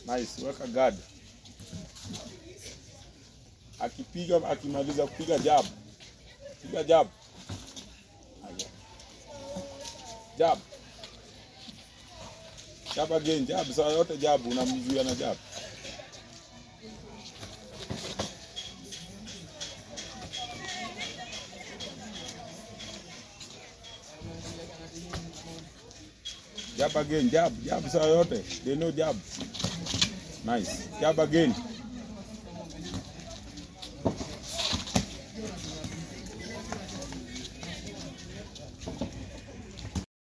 Nice, weka guard. Akipiga, akimaliza kupiga jab. Piga jab. Jab. Jab again, jab. Saa yote jab, unamzuia na jab. Jab again, jab saa yote. They know jab. Nice. Jab again.